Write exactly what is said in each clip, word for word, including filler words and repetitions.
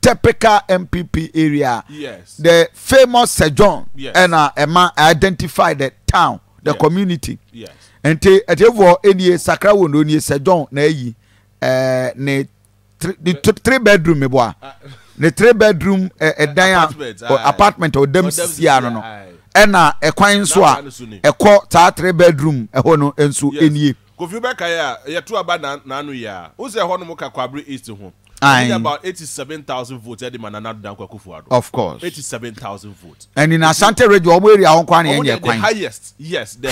typical M P P area. Yes. The famous Sir John. Yes. And uh, Emma identify the town, the yes. community. Yes. And te at ever any Sakora Wonoo ni Sir John na yi eh ne three bedroom me boy. The three bedroom a apartment or apartment or dem sia no no. Ena e kwan so a e ko ta three bedroom e ho no enso enie. Kofi beka ya ya to aba na na anu ya. Wo se ho no mo ka Kwabre East ho. About eighty-seven thousand votes at the Manana Danko. Of course. eighty-seven thousand votes. And in Asante Radio, area on the highest. Yes, the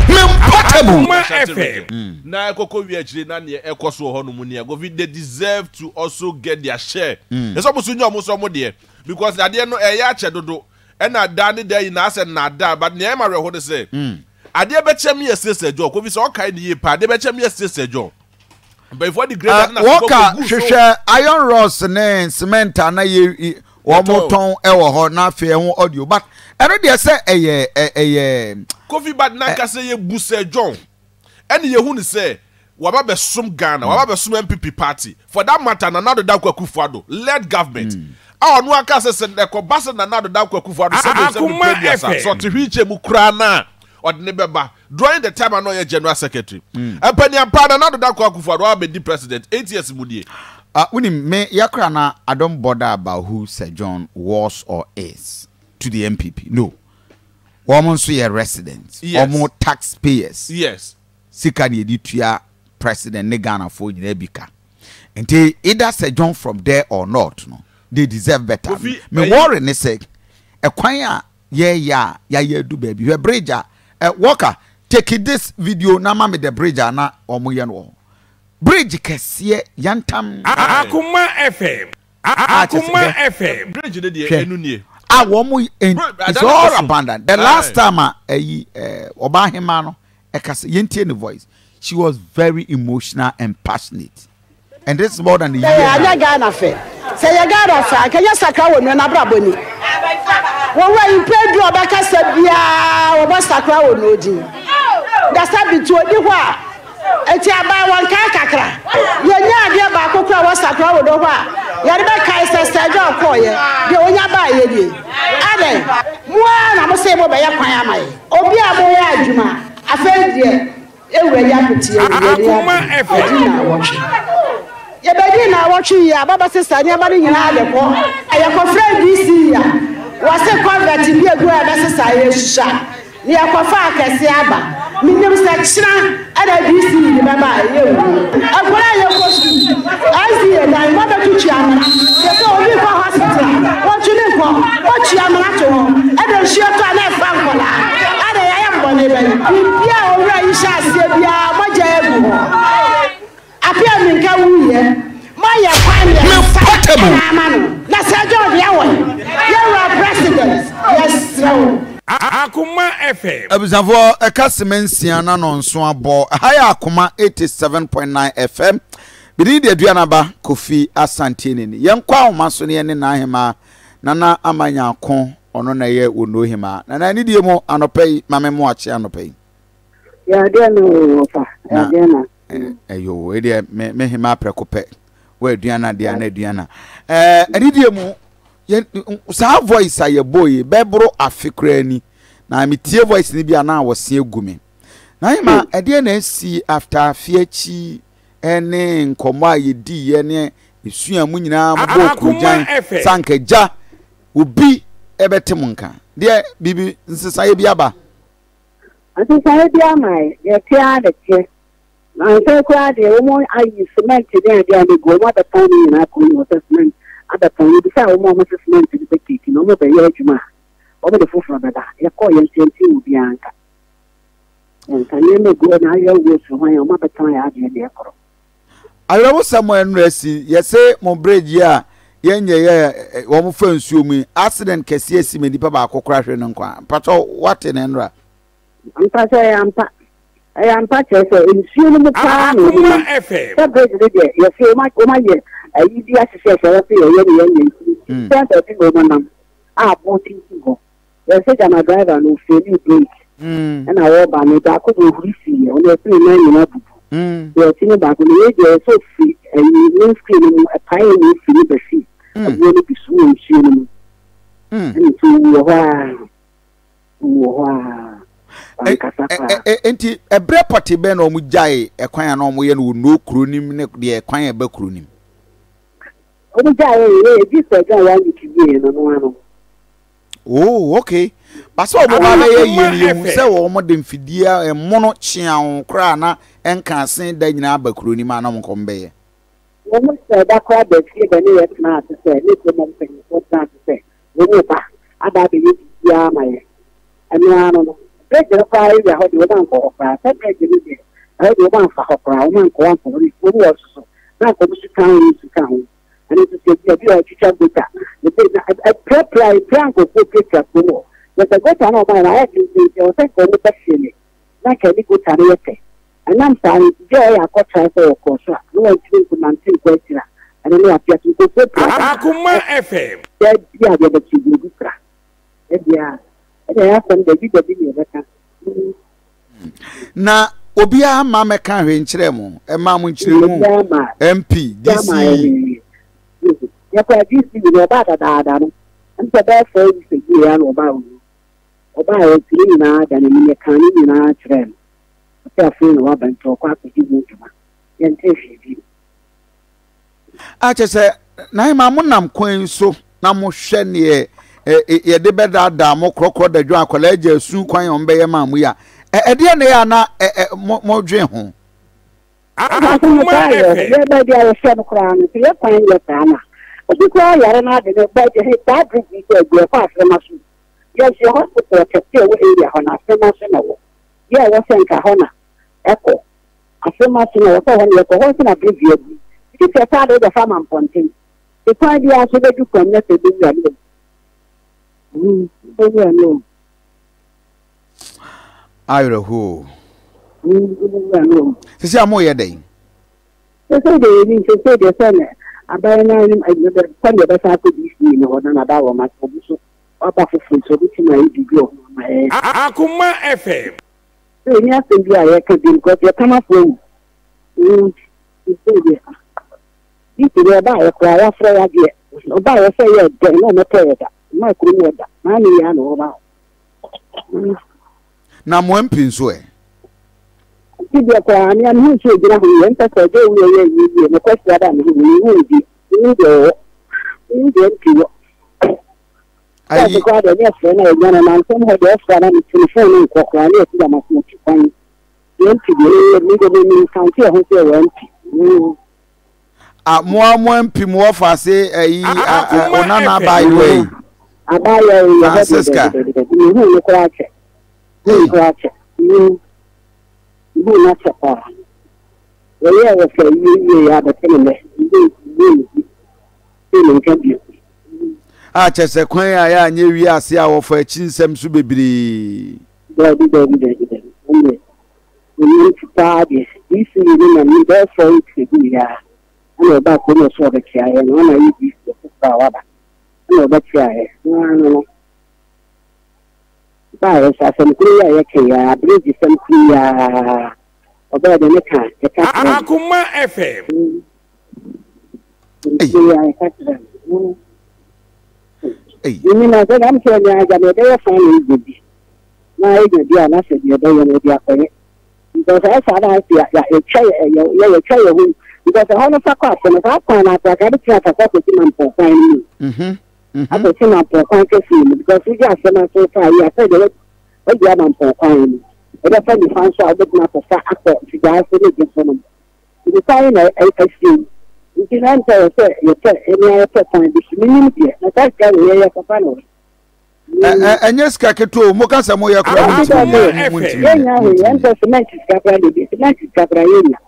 highest. Mm. Now, Coco Vietnam, Nania, Ecoso, Honumunia, they deserve to also get their share. It's almost in almost somebody because I didn't know a yacha and I done it there in us and not that, but Niamara, what they say. I did bet me a sister joke. If it's all kind of year, they bet me a sister joke. Before the great uh, Walker, share iron rods and cement and a one more tone ever na fair audio. But I don't dare say a a coffee, but Naka say Busse John. And you who say, Wababe Sum Ghana, Wababe Sum M P P party. For that matter, another Dakwa Kufado, led government. Our Nwaka says the Cobasan another Dakwa Kufado, so to reach a Mukrana. Or Nebeba during the time I know your general secretary. And Penny and Pada not that Kwaku be the president eight years Mudi. Uh when me Yakrana, I don't bother about who Sir John was or is to the M P P. No. Almost a resident, yes. Or more taxpayers. Yes. Sikani Editua president Negana for Nebika. And they either Sir John from there or not, no. They deserve better. Me, me worry ne say a kwanya yeah yeah yeah yeah do baby. You a bridger. Uh, Walker, take this video na mama the bridge na omoye no. Bridge kesiye yantam Akoma F M. Akoma F M. Bridge de de enu nie. Ah wo mo it's all abandoned. The last time ah eh Obahema no e kase yentie ne voice. She was very emotional and passionate. And this is more than a year. Say Ghana fe. Say Ghana fa can you Sakora Wonoo na brabo ni. Wọ́n wá ìpè bí ọba kẹsẹ̀ bíá ọba Sakora Wonoo di. Gasa bi tu odi hɔ a eti aba wọn kan kakra. Yẹn nyɛ adeɛ baako kura wɔ Sakora Wonoo hɔ a yɛde bɛ ka ɛsɛ sɛjɔ kɔɔ yɛ deɛ onya ba yɛ die. Adɛ mua na mo sɛ mo bɛ yɛ kwan ama yɛ. Obi a mo yɛ adwuma afɛn deɛ ewura yɛ apeti ewura yɛ apeti na wɔtwe. Yɛbɛdi na wɔtwe yɛ ababa sisa nneɛma no nyinaa de kɔ. Ɛyɛ friend D C ya. Wase convert bi egu a be sesa yesusha ni akofa akese aba minim se kira ada D C ni baba yewu agbara ye kosu azi na mo be tutu amara ye so obi ko hospital wo tuni ko wo tu amara to ho ada nsuo to na fa nkola ada ya yambo ne be bibia owura yi sha asie bia moja egu ho apia mi nka wuye Maya Kwame Amano. Na Sajo Yawa. Yawa president. Yes, sir. Akoma F M. Abuzavo Ekasimensiana non so abo. Haya Akoma eighty-seven point nine F M. Bidi de aduanaba Kofi Asante ni. Yenkwa omaso ne ne na hema. Nana amanya akon ono na ye Wonoo hema. Nana ni die mo anopai mame mo ache anopai. Ya de no fa. Ya de na. Eyo, e de me me hema prekope. Where Diana, Diana, Diana. Eh, Edidiemu, sa voice a ye boy, bebro afikrani. Na mi tie voice ni bia na wose egumi. Na ima ede na si after fiechi ene nkomo ayedi ene esua mu nyina mo kujan sankeja obi ebete munka. De bibi nsesa ye bia ba. Nsesa ye bia mai, ye tia de tie. I say, "Crowd, the woman I cement today, they are go. What the phone in I call you cement. At the phone, you decide woman was cement to the cake. No more by your juma. Over the full brother, you call your safety will be anchor. And can you go now? Your words from my mother time I had you there. I know somewhere in Resi. You say, mon bread, yeah, yen, yeah, one friend, you me accident, can see me the papa crashing on Quan. Patrol, what in Enra? I'm passing, I'm passing. I am patches in Sumu Pan. F M. You feel my Oma yet. I use the association. Center woman. Ah, boating to go. You said I'm a driver no failing break. And I walk by me back with you. On the three men in a you're thinking about the radio so free and you screaming a pioneer free the sea. aboɔ no bi so wɔ nsuo no mu nti wɔ hɔ a wɔ hɔ a ankasa paa enti ɛbrɛ pɔte bɛ na ɔmo gyae ɛkwan a na ɔmo yɛ no wɔ no kuro nim ne deɛ ɛkwan a ɛbɛ kuro nim ɔmo gyae yɛ bi sɛ gyae ya nti bi no no ano oh okay basa ɔmo ba bɛ yɛ yɛ ne yɛ sɛ ɔmo de mfidie ɛmo no kyeawo kora na ɛnka asen da nyinaa ba kuro nim ana ɔmo kɔm bɛyɛ ɔmo sɛ da kora da fie bɛ ne yɛ tena ase sɛ ne ko mo mpanyinfo tena ase sɛ ɔmo ba ada bɛ yɛ bia ama yɛ ɛno ano no break no kwa area hɔ de wo man kɔ kora sɛ break no de ɛhɔ de wo man fa hɔ kora wo man kɔ wan kɔ ne wo wɔ so na kɔ bi suka ho suka ho ɛno nso sɛ bi a twitwa gota ne pe na prepare plan ko ko picture ko no yɛ sɛ gota na ɔman na ayɛ tintin sɛ ɔsɛ kɔ ne bɛhyɛ ne na ka ne gota no yɛ pɛ ɛnam saa ne gye ɔyɛ akɔtra sɛ ɔkɔ so a ne wɔntiri nko nante nkɔ akyira ɛno ne apia so nko so Akoma F M yɛ bi a yɛbɛ ti bi kura ɛbi a ɛna yɛ asɛm da bi da bi ne yɛbɛka na obiara ma mɛka hwɛ nkyerɛ mu ɛma mo nkyerɛ mu M P D C yɛkɔ D C ne ɔba dadaada no nta bɛɛ fɛ yi sɛ yie ya na ɔba wo ɔba a yɛtiri nyinaa da ne ne ka ne nyinaa kyerɛ no ɔsɛ afei na waba nti ɔkɔ akɔgye mu ntoma yɛnte hwɛ bi a kyɛ sɛ na ma mo nam kwan so na mo hwɛ neɛ yɛde bɛdaadaa mo korɔkorɔ dadwo akɔla agya asu kwan ɔm bɛyɛ ma mo ya ɛdeɛ ne yɛ na mo dwe ho Akoma F M yɛbɛ bi a yɛhwɛ no koraa no yɛ kwan yɛ saa na obi koraa yare no ade no bɛgye he saa group bi sɛ agu ɛkɔ afrɛma so yɛhyɛ hospital kɛse a ɛwɔ area hɔ na afrɛma so na wɔ yɛ a ɛwɔ sɛ nka hɔ na ɛkɔ afrɛma so na wɔ sɛ hɔ no yɛkɔ hɔ nso na brevia bi nti sɛ saa de wobɛfa ma mpɔnten ɛkwan biara so bɛdu kwan nyɛ sɛ bɛwura no bɛwura no ayerɛhoo bɛwura no sisi a mo yɛ dɛn sɛ de yɛ ni sɛ de sɛ ne abayan na nim ayɛ kwan yɛ bɛsa akɔ D C ne hɔ na da wɔ ma so so ɔba foforɔ so bi tima yi bibi ɔ ma ɛ Akoma F M sɛ ni asɛm bi a yɛka bi nkɔ yɛ kama fo wu sɛ de bi ti yɛ ba yɛ kora ya frɛ ya deɛ ɔba yɛ sɛ yɛ dɛ na ɔmɛtɔ yɛ da ma kuro mu da ma ne ya na ɔba na mo M P nso ɛ ti de kora ni an hu so gyina ho yɛ nta sɛ de wu yɛ yɛ yɛ ne kwasi ada ne hu ni hu di ni de ni de M P wɔ ayi ko ada ne frɛ na yɛ na na nsɛm hɔ de frɛ na ne telephone nkɔ kora ne yɛ ma so ti kwan M P de ni de ni county ho sɛ wɔ M P a mo mo M P mo ofa se ayi onana bai we abaya yɛ Francisca ni hu ne kora kyɛ ni kora kyɛ ni ni na kyɛ pa yɛ yɛ fɛ yi yi ya da tene ne ni ni ni nka bi a kyɛ sɛ kwan a yɛ anya wi ase a wɔfa akyi nsɛm so bebree da bi da bi da bi da ni ni ta bi isi ni na ni da fɔ yi bi ya ana ba ko no so da kiyaye no ana yi bi da wa ba ana ba kiyaye no no ba ya sa san kuriya yake ya bridge san kuriya oba da ne ka ya ka Akoma F M kuriya ya ka da ei ni na ga am so nya ga ne da ya fa ni bi na yi ga dia na se dia da ya ne dia ko ne because I saw that ya ya ya ya ya ya ya because the whole sakwa so na kwa na ta ga ti ata kwa ti man po kwa ni mhm ata ti man po kwa ke fi because we just na so fa ya say the we ya man po kwa ni e da fa ni fan so abet na ta sa akọ ti ga so ni je so no ti sai na e e fi ti na nta so ye te e ni ya te fan bi ni ni ti na ta ga ye ya ka fa no eh enye ska keto mo ka se mo ye kora mo ti ye nya we en to cement ska pra de cement ska pra ye nya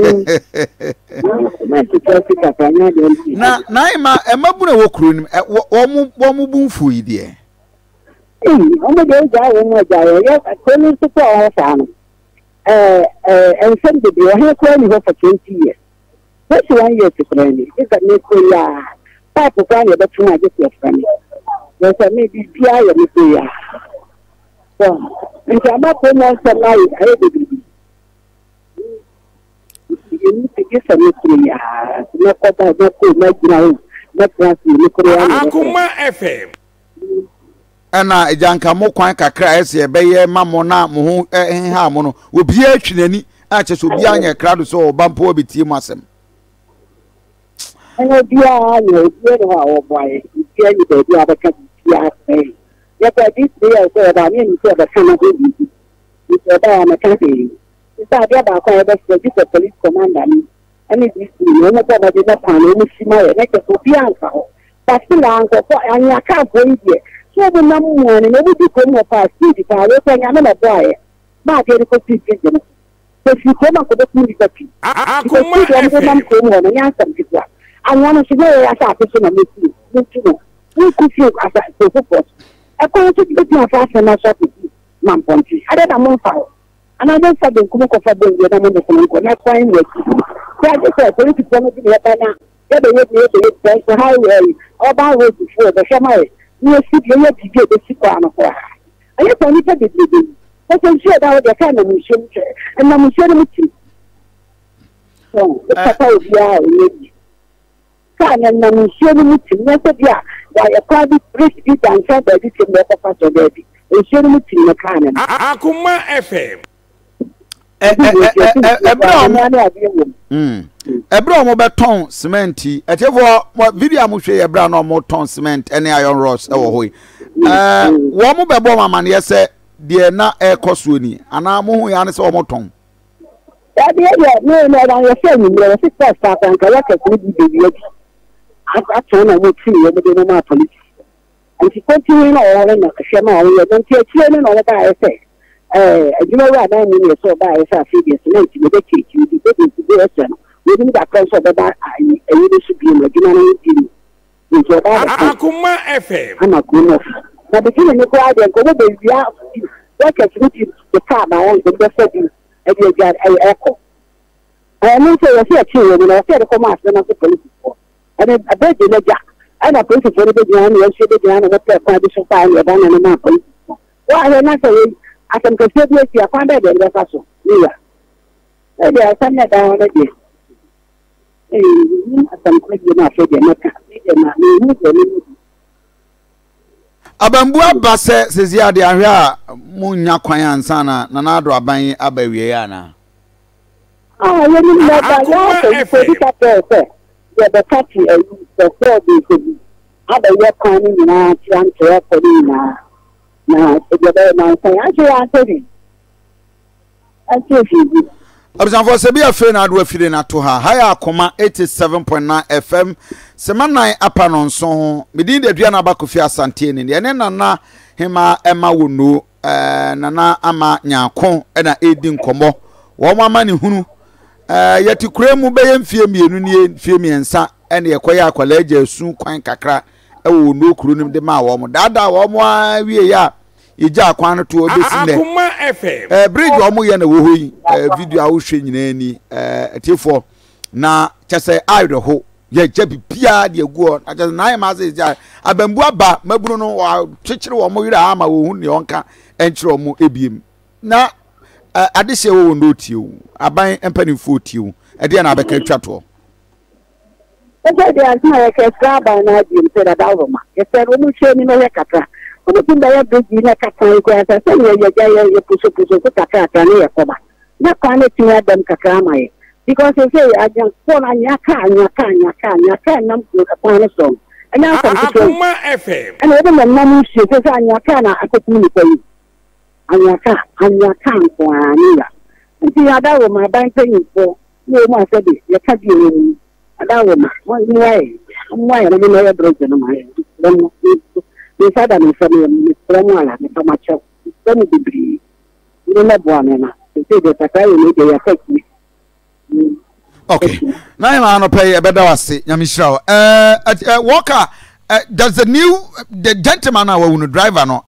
na na ima emabu na wokuru nim wo mu wo mu bunfu yi de eh omo de ja wo mo ja yo yo ko ni so ko wa sa no eh eh en sem de bi o he ko ni ho for twenty years twenty-one years ko ni e ka ni ko ya pa ko ka ni be tuna je ko fa ni yo se me bi bia yo ni ko ya so nti ama ko mo se lai aye de bi you need to get some ya na ko ba na ko na gira mɛtena se ne koro ya Akoma F M ɛna agyanka mo kwan kakra ɛsɛ ɛbɛyɛ ma mo na mo ho ɛha mo no obi atwinani a kyɛ so obi anya krado so ɔbampo obitie mu asɛm ɛna obi a ne obi ne ho a wɔboae obi ani baabi a bɛka bi asɛ yɛpɛ bi sɛ yɛ sɛ ɛba ne ni sɛ bɛka na ho bi nso ɛba ya mɛka hwee nso adeɛ baako a yɛbɛsɛ bi sɛ police commander ni ɛne bi si ne ɔmo bɔ bɛde na pan ɔmo si ma yɛ na kyɛ sɛ obi anka hɔ basi na nkɔfɔ anyaka afɔ yi deɛ so bi nam mu ne na bi ko mu pa speed pa we ko nya na bɔ ayɛ ma de ko speed de no so fi ko ma ko de ku ni papi Akoma F M nam ko mu na nya asam bi kwa anwa no so na ya sa ape so na me ti no ti no we ku fi asa so so pot e ko so bi bi afa afa na so bi ma ponti ade na mo fa ana de fa de kuma ko fa de na mo de ko na kwan we ya de ko ko ti ko no bi ya ba na ya de ye ye ye so how we oba road before the shama ni esi bi ye bi bi e si kwa no kwa aye ko ni pa de de de so so sure that we can na mu shim che na mu shim mu ti so the papa obi a o ye ka na na mu shim mu ti na so bia ya ya kwa bi priest bi dan sa da bi ti mo ko fa so da bi e shim mu ti na ka na Akoma F M ɛbrɛ ɔmo bɛtɔn cement ɛtiɛfoɔ video a mo hwɛ yɛbrɛ na ɔmo tɔn cement ɛne iron rods ɛwɔ hɔ yi ɛɛ wɔn mo bɛbɔ ɔmo amaneɛ sɛ deɛ na ɛkɔ soɔ ni anaa mo hu ya ne sɛ ɔmo tɔn. ɛbi yɛ ne ne ɛdan yɛ fɛ nyimire yɛ six pɛs paapa nka yɛ kɛse bi beebi ebi atɔn na mo ti yɛ mo de no ma polisi nti kɔntini na ɔwɔ na hwɛ ma ɔwɔ yɛ nti ekyire ne na ɔwɔ ba ayɛ sɛ eh adwuma wa na ni ne so ba ayɛ sɛ afi de cement ne de keki ne de de de ɛsɛ no we didn't that cross over that I really should be in the general team. Akoma F M. I'm a good enough. Now the beginning, you go out there, go over the workers with the car, my own, the best of you, and you got a echo. I know say I see a children, and I said, come out, and I said, police for. And then a bed in the jack. And I put it for the big man, and she did the what their condition file, and then I'm not police. Well, I not say, I can consider it, I found out, and that's also. Yeah. Maybe I send that down again. abambua ba sɛ sesi ade ahwɛ a munya kwan ansa na na ado aban aba wie ana ah ye ni na ba ya ko di ka pe se ye be ka ti e so so bi so bi aba ye kwan ni na ti an te ko ni na na e be na sai a ti an te ni a ti fi abusanfo se bia fe na ado afire na to ha haya Akoma eighty-seven point nine F M semanan apa no nso ho medin de dua na abakofi asante ni ene nana hema Ema Wonoo eh nana ama nyako na edi nkomo wo mama ne hunu eh yati kuremu beye mfie mienu ne mfie miensa ene yekoya akwala agya asu kwan kakra e wo Wonoo kuru nim de ma wo mo dada wo mo awie ya ija akwan no to obesi ne Akoma F M eh bridge wo mo ye na wo hoyi eh video a wo hwe nyina ni eh etifo na kyese ayro ho ye jebi bia de aguo na kyese na ma se ja abambu aba mabunu no wa twekere wo mo yira ama wo hu ne onka enkyere wo mo ebiem na ade hye wo Wonoo tie aban empanifo tie e de na abeka twato e je de anti na ke skraba na di mpe da dawo ma e se wo mu hwe ni no ye katra o ti ba ya bridge na katra ko ya se ye ye ya ye puso puso ko katra katra ne ye ko ba na kwa ne ti adam kakra ma ye because they say I just phone and yaka and yaka and yaka and yaka and I'm going to song. And now I'm Akoma F M. And even the money she says and yaka and I could communicate. And yaka and yaka for Anila. And see, I don't want my bank paying for no more said it. You can't be in that woman. One way. Why I don't know your brother. They said I'm from Mister so much of some degree. You don't have one and I say that I will need affect me. Okay. Now I'm on pay a better was Yamishra. Uh, uh, Walker, uh, does the new the gentleman I want to drive no